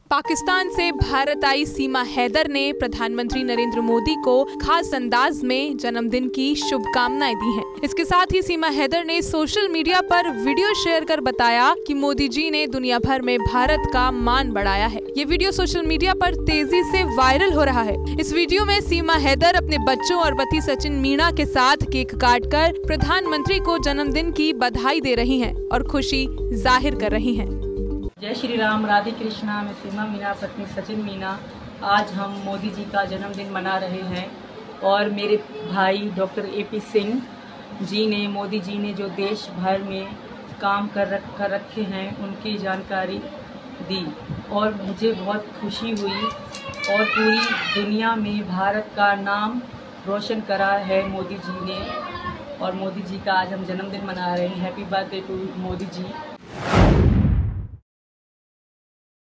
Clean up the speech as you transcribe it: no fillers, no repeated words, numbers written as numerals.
पाकिस्तान से भारत आई सीमा हैदर ने प्रधानमंत्री नरेंद्र मोदी को खास अंदाज में जन्मदिन की शुभकामनाएं दी हैं। इसके साथ ही सीमा हैदर ने सोशल मीडिया पर वीडियो शेयर कर बताया कि मोदी जी ने दुनिया भर में भारत का मान बढ़ाया है। ये वीडियो सोशल मीडिया पर तेजी से वायरल हो रहा है। इस वीडियो में सीमा हैदर अपने बच्चों और पति सचिन मीणा के साथ केक काटकर प्रधानमंत्री को जन्मदिन की बधाई दे रही हैं और खुशी जाहिर कर रही हैं। जय श्री राम, राधे कृष्णा। मैं सीमा मीणा, पत्नी सचिन मीणा। आज हम मोदी जी का जन्मदिन मना रहे हैं और मेरे भाई डॉक्टर AP सिंह जी ने, मोदी जी ने जो देश भर में काम कर रखे हैं उनकी जानकारी दी और मुझे बहुत खुशी हुई और पूरी दुनिया में भारत का नाम रोशन करा है मोदी जी ने। और मोदी जी का आज हम जन्मदिन मना रहे हैं। Happy birthday to Modi ji.